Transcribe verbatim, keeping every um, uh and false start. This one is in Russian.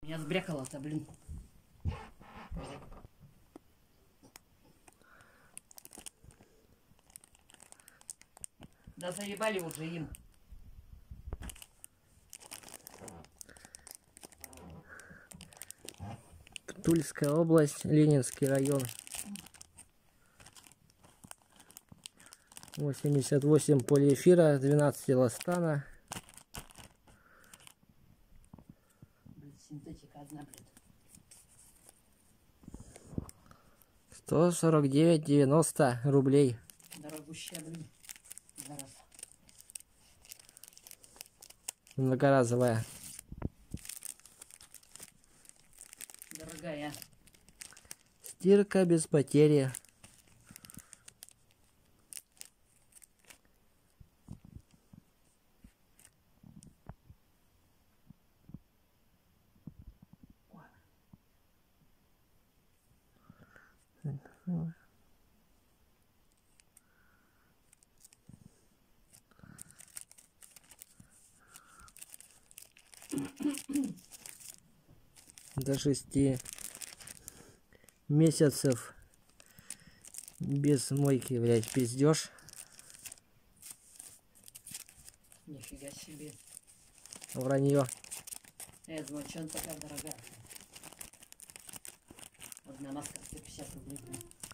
Меня сбрякало-то, блин. Да заебали уже им. Тульская область, Ленинский район. восемьдесят восемь полиэфира, двенадцать эластана. Синтетика одна, блин. сто сорок девять девяносто рублей. Дорогущая, блин. Зараз. Многоразовая. Дорогая. Стирка без потери. До шести месяцев без мойки, блять, пиздешь. Нифига себе. Вранье. Я думаю, что она такая дорогая. Одна маска сто пятьдесят рублей.